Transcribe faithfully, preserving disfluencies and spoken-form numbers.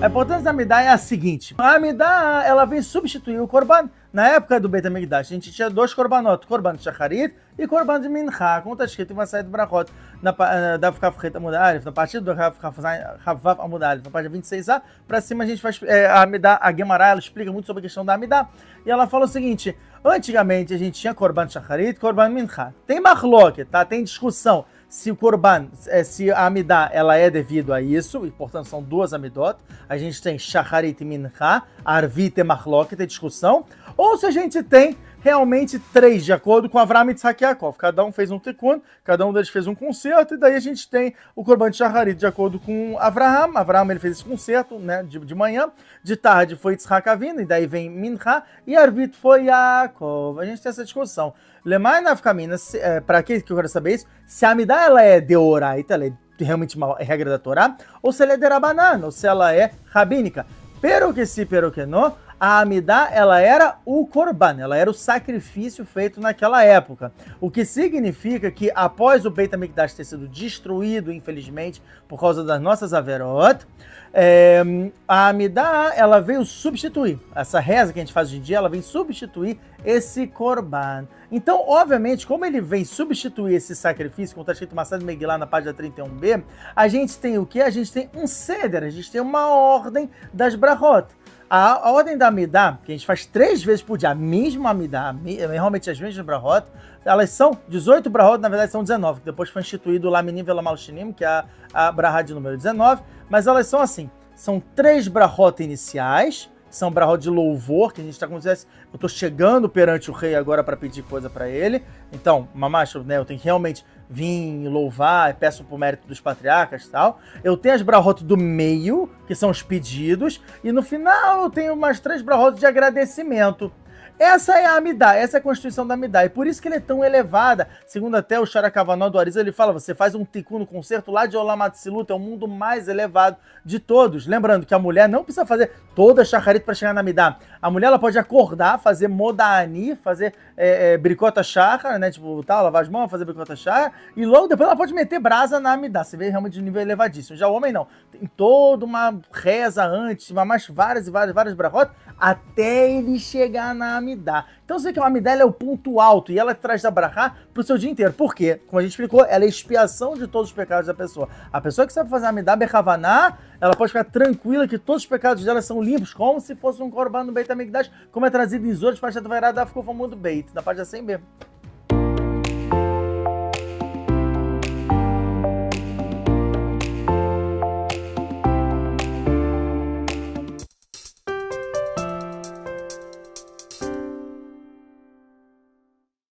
A importância da Amidah é a seguinte. A Amidah, ela vem substituir o Korban. Na época do Beit HaMikdash, a gente tinha dois Korbanot, Korban de Shacharit e Korban de Mincha, como está escrito em uma saída do Brachot, na Daf Kaf Het Amud Alef, na partida do Chavav Amud Alef, na página vinte e seis a, para cima a gente faz é, a Amidah, a Gemara, ela explica muito sobre a questão da Amidah, e ela fala o seguinte, antigamente a gente tinha Korban de Shacharit e Korban Mincha. Tem marloque, tá? Tem discussão se o Korban, se a Amidah, ela é devido a isso, e portanto são duas Amidot, a gente tem Shacharit e Mincha, Arvit e Marloque, tem discussão, ou se a gente tem realmente três, de acordo com Avraham, Yitzhak e Yaakov. Cada um fez um tikkun, cada um deles fez um concerto, e daí a gente tem o Korban de Shacharit de acordo com Avraham. Avraham ele fez esse concerto, né, de, de manhã, de tarde foi Yitzhak Avinu, e daí vem Mincha, e Arvit foi Yaakov. A gente tem essa discussão. Lemai Nafkamina, é, para aqueles que eu quero saber isso, se a Amidah ela é deoraita, ela é realmente uma regra da Torá, ou se ela é derabanan, ou se ela é rabínica. Pero que sim, pero que não, a Amidah, ela era o Korban, ela era o sacrifício feito naquela época. O que significa que após o Beit HaMikdash ter sido destruído, infelizmente, por causa das nossas averot, é, a Amidah, ela veio substituir. Essa reza que a gente faz hoje em dia, ela vem substituir esse Korban. Então, obviamente, como ele vem substituir esse sacrifício, como está escrito em Masad Megillah na página trinta e um b, a gente tem o quê? A gente tem um ceder, a gente tem uma ordem das brachot. A, a ordem da Amidah, que a gente faz três vezes por dia, a mesma Amidah, realmente as mesmas brachot, elas são dezoito brachot, na verdade são dezenove, que depois foi instituído o Laminim Velamal Shinim, que é a, a brachá de número dezenove, mas elas são assim, são três brachot iniciais, são brachot de louvor, que a gente está como se fosse, eu estou chegando perante o rei agora para pedir coisa para ele, então, mamacho, né, eu tenho que realmente vir louvar, peço por mérito dos patriarcas e tal. Eu tenho as brachot do meio, que são os pedidos, e no final eu tenho umas três brachot de agradecimento. Essa é a Amidah, essa é a constituição da Amidah, e por isso que ele é tão elevada. Segundo até o Sharakavanó do Arizal, ele fala, você faz um tikkun no concerto lá de Olam Hatzilut, é o mundo mais elevado de todos. Lembrando que a mulher não precisa fazer toda a shacharit para chegar na Amidah. A mulher ela pode acordar, fazer modani, fazer é, é, bricota shachar, né, tipo, tal, lavar as mãos, fazer bricota shachar, e logo depois ela pode meter brasa na Amidah. Você vê realmente de nível elevadíssimo. Já o homem não. Tem toda uma reza antes, mais várias e várias, várias brachot, até ele chegar na Amidah. Então você vê que a Amidah é o ponto alto e ela traz da brachá para o seu dia inteiro. Por quê? Como a gente explicou, ela é expiação de todos os pecados da pessoa. A pessoa que sabe fazer a Amidah Bechavaná, ela pode ficar tranquila que todos os pecados dela são limpos, como se fosse um korban no Beit HaMikdash, como é trazido em Zor, de Parashat Vairá, da ficou famoso do Beit, da página cem b.